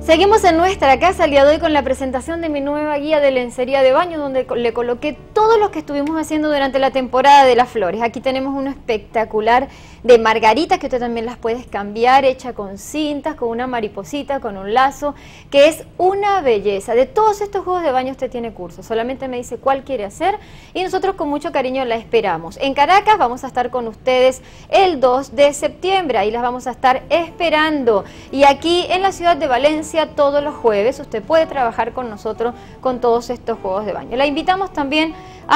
Seguimos en nuestra casa el día de hoy con la presentación de mi nueva guía de lencería de baño, donde le coloqué todo lo que estuvimos haciendo durante la temporada de las flores. Aquí tenemos uno espectacular de margaritas, que usted también las puede cambiar, hecha con cintas, con una mariposita, con un lazo, que es una belleza. De todos estos juegos de baño usted tiene curso, solamente me dice cuál quiere hacer y nosotros con mucho cariño la esperamos. En Caracas vamos a estar con ustedes el 2 de septiembre, ahí las vamos a estar esperando. Y aquí en la ciudad de Valencia, todos los jueves usted puede trabajar con nosotros con todos estos juegos de baño. La invitamos también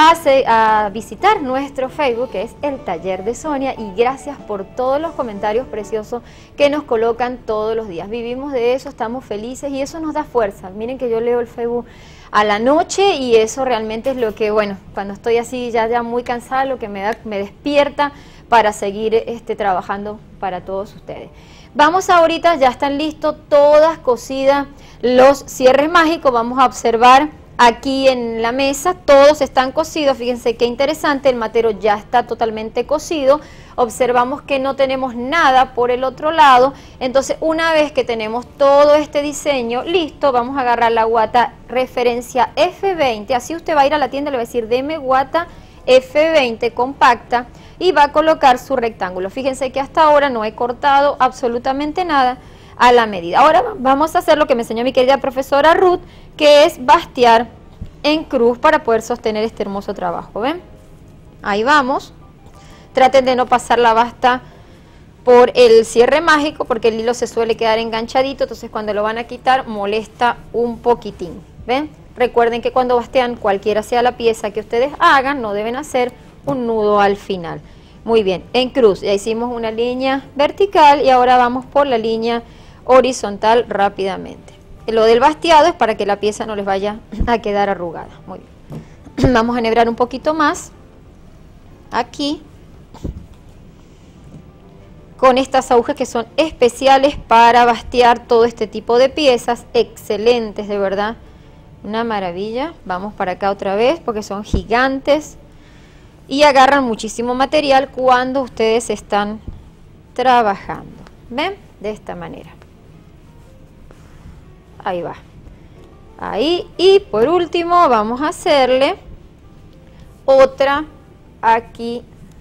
a visitar nuestro Facebook, que es El Taller de Sonia, y gracias por todos los comentarios preciosos que nos colocan todos los días. Vivimos de eso, estamos felices y eso nos da fuerza. Miren que yo leo el Facebook a la noche y eso realmente es lo que, bueno, cuando estoy así ya muy cansada, lo que me despierta para seguir trabajando para todos ustedes. Vamos ahorita, ya están listos, todas cosidas los cierres mágicos. Vamos a observar aquí en la mesa, todos están cosidos. Fíjense qué interesante, el matero ya está totalmente cosido. Observamos que no tenemos nada por el otro lado. Entonces, una vez que tenemos todo este diseño listo, vamos a agarrar la guata referencia F20. Así usted va a ir a la tienda y le va a decir, deme guata F20 compacta, y va a colocar su rectángulo. Fíjense que hasta ahora no he cortado absolutamente nada a la medida. Ahora vamos a hacer lo que me enseñó mi querida profesora Ruth, que es bastear en cruz para poder sostener este hermoso trabajo. ¿Ven? Ahí vamos. Traten de no pasar la basta por el cierre mágico, porque el hilo se suele quedar enganchadito, entonces cuando lo van a quitar molesta un poquitín. ¿Ven? Recuerden que cuando bastean, cualquiera sea la pieza que ustedes hagan, no deben hacer un nudo al final. Muy bien, en cruz ya hicimos una línea vertical y ahora vamos por la línea horizontal rápidamente. Lo del basteado es para que la pieza no les vaya a quedar arrugada. Muy bien. Vamos a enhebrar un poquito más aquí con estas agujas que son especiales para bastear todo este tipo de piezas, excelentes de verdad, una maravilla. Vamos para acá otra vez porque son gigantes y agarran muchísimo material cuando ustedes están trabajando. ¿Ven? De esta manera. Ahí va. Ahí. Y por último vamos a hacerle otra aquí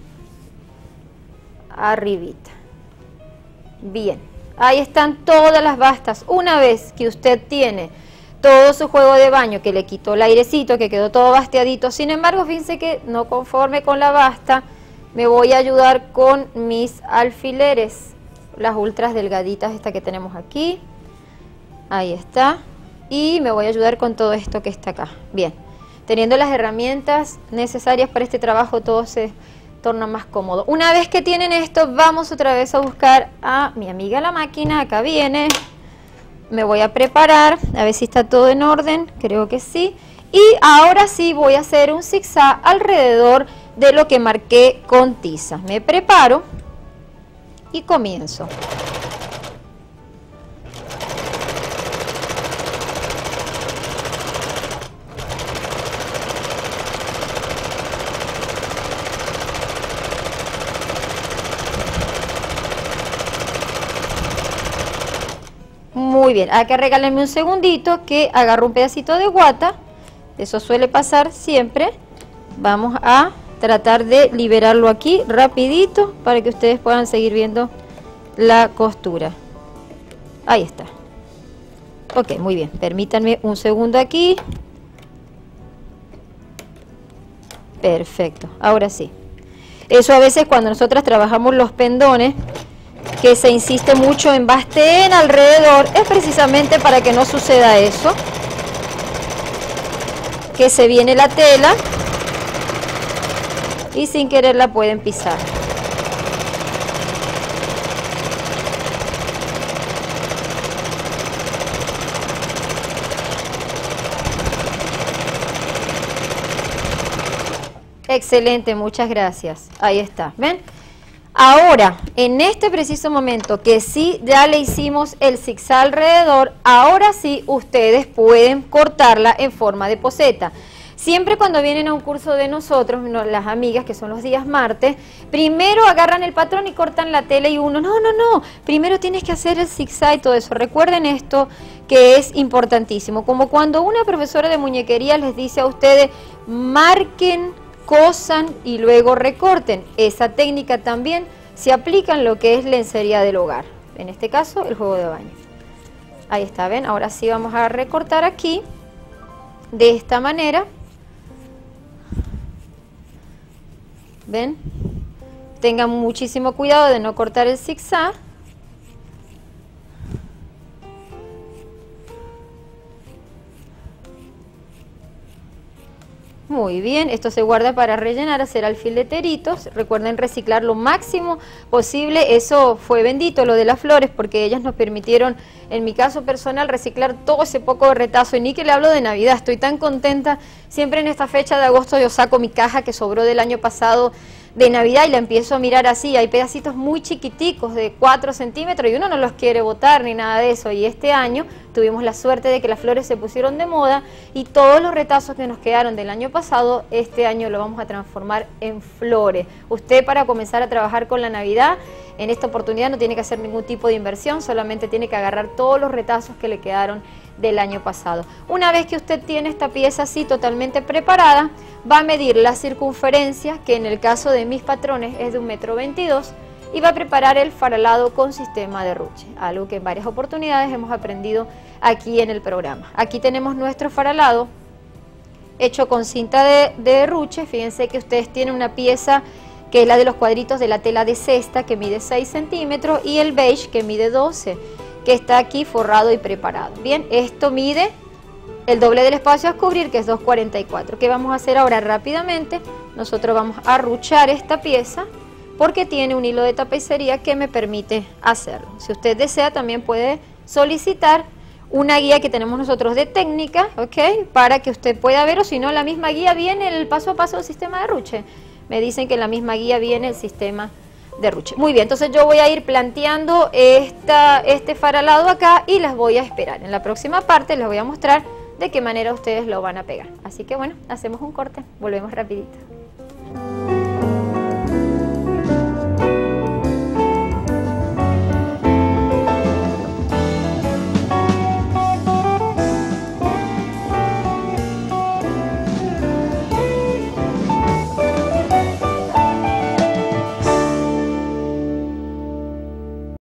arribita. Bien. Ahí están todas las bastas. Una vez que usted tiene todo su juego de baño, que le quitó el airecito, que quedó todo basteadito, sin embargo, fíjense que no conforme con la basta, me voy a ayudar con mis alfileres, las ultras delgaditas, esta que tenemos aquí, ahí está, y me voy a ayudar con todo esto que está acá. Bien, teniendo las herramientas necesarias para este trabajo, todo se torna más cómodo. Una vez que tienen esto, vamos otra vez a buscar a mi amiga la máquina. Acá viene. Me voy a preparar, a ver si está todo en orden, creo que sí. Y ahora sí voy a hacer un zigzag alrededor de lo que marqué con tiza. Me preparo y comienzo. Muy bien, acá regálenme un segundito que agarro un pedacito de guata, eso suele pasar siempre. Vamos a tratar de liberarlo aquí rapidito para que ustedes puedan seguir viendo la costura. Ahí está. Ok, muy bien, permítanme un segundo aquí. Perfecto, ahora sí. Eso a veces cuando nosotras trabajamos los pendones, que se insiste mucho en basteen alrededor, es precisamente para que no suceda eso, que se viene la tela y sin querer la pueden pisar. Excelente, muchas gracias. Ahí está, ¿ven? Ahora, en este preciso momento que sí ya le hicimos el zigzag alrededor, ahora sí ustedes pueden cortarla en forma de poseta. Siempre cuando vienen a un curso de nosotros, las amigas, que son los días martes, primero agarran el patrón y cortan la tela y uno, no, primero tienes que hacer el zigzag y todo eso. Recuerden esto que es importantísimo, como cuando una profesora de muñequería les dice a ustedes, marquen, cosan y luego recorten. Esa técnica también se aplica en lo que es lencería del hogar, en este caso el juego de baño. Ahí está, ¿ven? Ahora sí vamos a recortar aquí, de esta manera. ¿Ven? Tengan muchísimo cuidado de no cortar el zigzag. Muy bien, esto se guarda para rellenar, hacer alfileteritos. Recuerden reciclar lo máximo posible. Eso fue bendito lo de las flores, porque ellas nos permitieron, en mi caso personal, reciclar todo ese poco de retazo. Y ni que le hablo de Navidad, estoy tan contenta. Siempre en esta fecha de agosto yo saco mi caja que sobró del año pasado de Navidad y la empiezo a mirar así. Hay pedacitos muy chiquiticos de 4 centímetros y uno no los quiere botar ni nada de eso. Y este año tuvimos la suerte de que las flores se pusieron de moda y todos los retazos que nos quedaron del año pasado, este año lo vamos a transformar en flores. Usted, para comenzar a trabajar con la Navidad, en esta oportunidad no tiene que hacer ningún tipo de inversión, solamente tiene que agarrar todos los retazos que le quedaron del año pasado. Una vez que usted tiene esta pieza así totalmente preparada, va a medir la circunferencia, que en el caso de mis patrones es de 1,22 m, y va a preparar el faralado con sistema de ruche, algo que en varias oportunidades hemos aprendido aquí en el programa. Aquí tenemos nuestro faralado hecho con cinta de ruche. Fíjense que ustedes tienen una pieza que es la de los cuadritos de la tela de cesta, que mide 6 centímetros, y el beige, que mide 12, que está aquí forrado y preparado. Bien, esto mide el doble del espacio a cubrir, que es 2,44. ¿Qué vamos a hacer ahora? Rápidamente, nosotros vamos a ruchar esta pieza, porque tiene un hilo de tapicería que me permite hacerlo. Si usted desea, también puede solicitar una guía que tenemos nosotros de técnica, ¿ok? Para que usted pueda ver, o si no, la misma guía viene el paso a paso del sistema de ruche. Me dicen que en la misma guía viene el sistema de ruche. Muy bien, entonces yo voy a ir planteando este faralado acá y las voy a esperar. En la próxima parte les voy a mostrar de qué manera ustedes lo van a pegar. Así que bueno, hacemos un corte, volvemos rapidito.